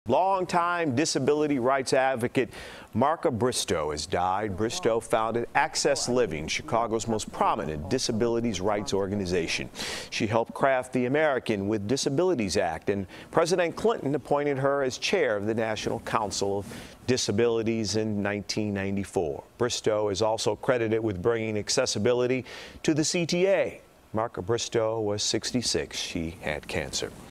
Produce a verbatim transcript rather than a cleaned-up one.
Longtime disability rights advocate Marka Bristow has died. Bristow founded Access Living, Chicago's most prominent disabilities rights organization. She helped craft the American with Disabilities Act, and President Clinton appointed her as chair of the National Council of Disabilities in nineteen ninety-four. Bristow is also credited with bringing accessibility to the C T A. Marka Bristow was sixty-six. She had cancer.